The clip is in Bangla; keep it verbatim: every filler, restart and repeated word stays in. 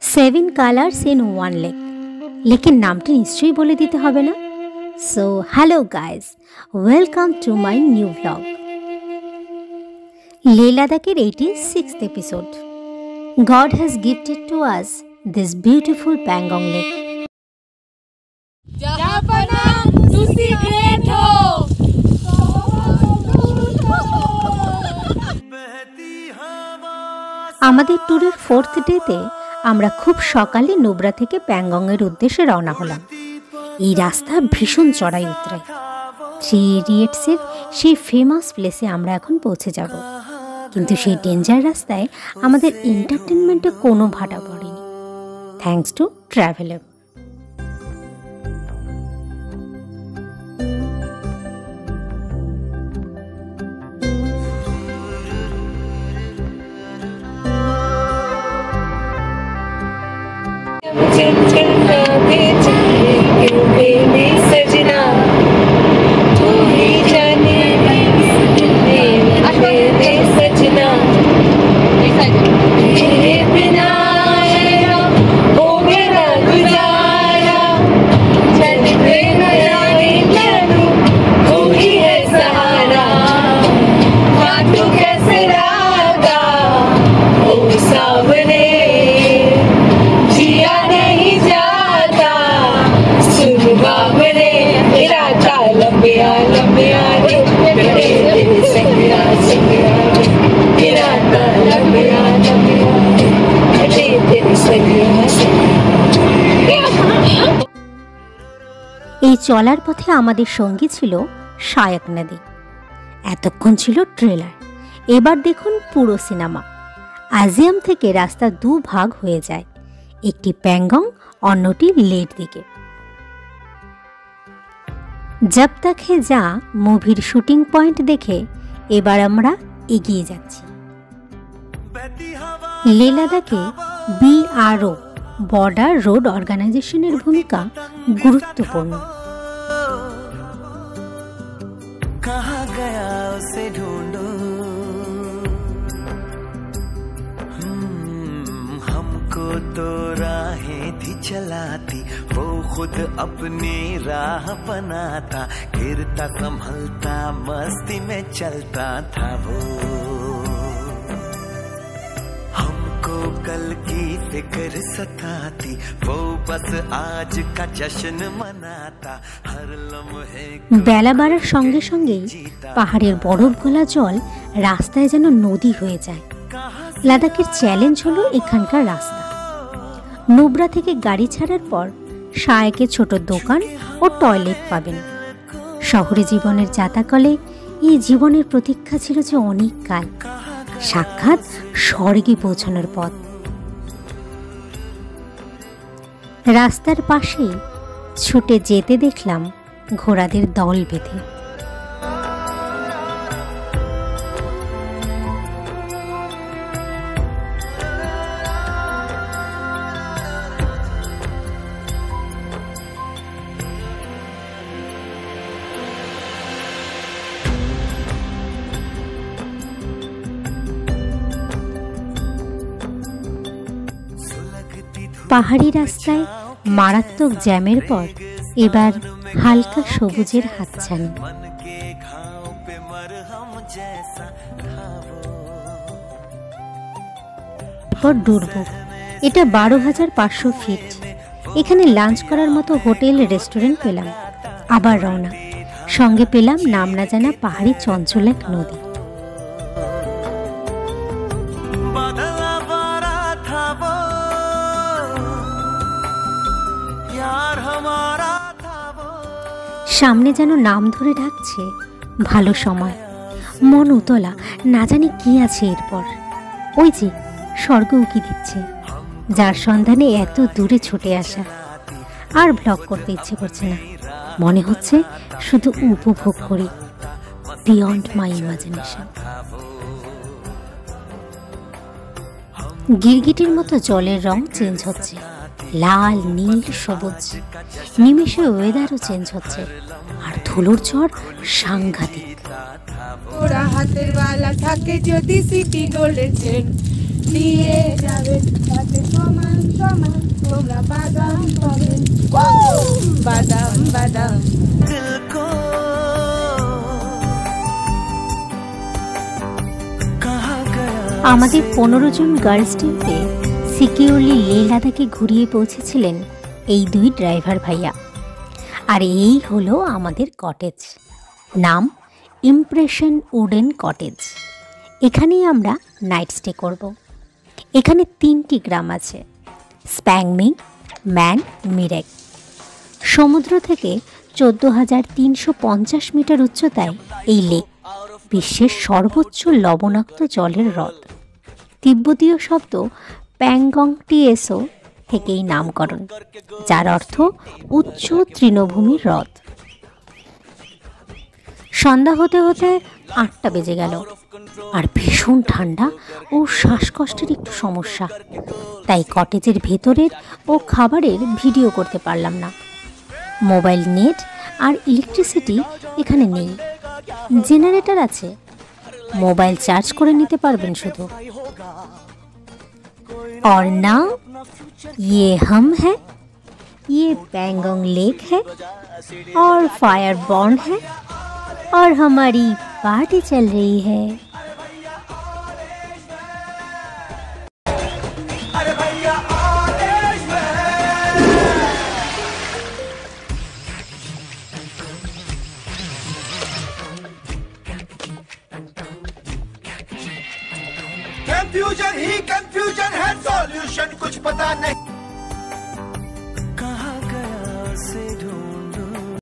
Seven colours in one lake, লেকের নামটা নিশ্চয়ই বলে দিতে হবে না। So hello guys, welcome to my new blog. Leh লাদাখের eighty sixth episode. God has gifted to us this beautiful Pangong lake. আমাদের ট্যুরের ফোর্থ ডেতে আমরা খুব সকালে নুব্রা থেকে প্যাংগংয়ের উদ্দেশ্যে রওনা হলাম। এই রাস্তা ভীষণ চড়াই উতরাই। থ্রি ইডিয়েটসের সেই ফেমাস প্লেসে আমরা এখন পৌঁছে যাব, কিন্তু সেই ডেঞ্জার রাস্তায় আমাদের এন্টারটেনমেন্টে কোনো ভাটা পড়েনি, থ্যাঙ্কস টু ট্রাভেলার। এই চলার পথে আমাদের সঙ্গী ছিল শায়ক নদী। এতক্ষণ ছিল ট্রেলার, এবার দেখুন পুরো সিনেমা। আজিয়াম থেকে রাস্তা দু ভাগ হয়ে যায়, একটি প্যাংগং, অন্যটি লের দিকে। জব তক হে যা মুভির শুটিং পয়েন্ট দেখে এবার আমরা এগিয়ে যাচ্ছি। লেহ লাদাখে বিআরও বর্ডার রোড অর্গানাইজেশনের ভূমিকা গুরুত্বপূর্ণ। कहाँ गया उसे ढूंढूं, हमको तो राहें थी चलाती, वो खुद अपनी राह बनाता, गिरता संभलता मस्ती में चलता था वो, हमको कल की फिक्र सताती, वो बस आज का जश्न मनाता, हर लम्हे। বেলা বাড়ার সঙ্গে সঙ্গেই পাহাড়ের বরফ গলা জল রাস্তায় যেন নদী হয়ে যায়। লাদাখের চ্যালেঞ্জ হলো এখানকার রাস্তা। নুব্রা থেকে গাড়ি ছাড়ার পর শায়কে ছোট দোকান ও টয়লেট পাবেন। শহরে জীবনের যাতাকলে এই জীবনের প্রতীক্ষা ছিল যে অনেক কাল, সাক্ষাৎ স্বর্গে পৌঁছানোর পথ। রাস্তার পাশে ছুটে যেতে দেখলাম ঘোড়াদের দল বেঁধে। পাহাড়ি রাস্তায় মারাত্মক জ্যামের পর এবার হালকা সবুজের হাতছানি। ডুরবো, এটা বারো হাজার পাঁচশো ফিট। এখানে লাঞ্চ করার মতো হোটেল রেস্টুরেন্ট পেলাম। আবার রওনা, সঙ্গে পেলাম নাম না জানা পাহাড়ি চঞ্চল এক নদী। সামনে যেন নাম ধরে ডাকছে ভালো সময়। মন উতলা, না জানি কি আছে এরপর। ওই যে স্বর্গ উকি দিচ্ছে, যার সন্ধানে এত দূরে ছুটে আসা। আর ব্লগ করতে ইচ্ছে করছে না, মনে হচ্ছে শুধু উপভোগ করি, বিয়ন্ড মাই ইমাজিনেশন। গিরগিটির মতো জলের রং চেঞ্জ হচ্ছে, লাল, নীল, সবুজ। নিমেষে ওয়েদারও চেঞ্জ হচ্ছে, আর ধুলোর ঝড় সাংঘাতিক। ওরা হাতের বালা থাকে যদি সিটি গোল্ডের চেন দিয়ে যাবে তাতে সমান। बादाम बादाम बादाम दिल को कहा गया। আমাদের পনেরো জন গার্লস টিমকে সিকিউরলি লেহ লাদাখে ঘুরিয়ে পৌঁছেছিলেন এই দুই ড্রাইভার ভাইয়া। আর এই হলো আমাদের কটেজ, নাম ইমপ্রেশন উডেন কটেজ। এখানেই আমরা নাইট স্টে করব। এখানে তিনটি গ্রাম আছে, স্প্যাংমিং, ম্যান, মিরেক। সমুদ্র থেকে চোদ্দো হাজার তিনশো পঞ্চাশ মিটার উচ্চতায় এই লেক, বিশ্বের সর্বোচ্চ লবণাক্ত জলের হ্রদ। তিব্বতীয় শব্দ প্যাংগং টিএসও থেকেই নামকরণ, যার অর্থ উচ্চ তৃণভূমির হ্রদ। সন্ধ্যা হতে হতে আটটা বেজে গেল, আর ভীষণ ঠান্ডা ও শ্বাসকষ্টের একটু সমস্যা, তাই কটেজের ভেতরের ও খাবারের ভিডিও করতে পারলাম না। মোবাইল নেট আর ইলেকট্রিসিটি এখানে নেই। জেনারেটর আছে, মোবাইল চার্জ করে নিতে পারবেন শুধু। और नाउ ये हम है, ये पैंगोंग लेक है और फायर बॉन्ड है और हमारी पार्टी चल रही है। कंफ्यूजन ही कंफ्यूजन है, सॉल्यूशन कुछ पता नहीं।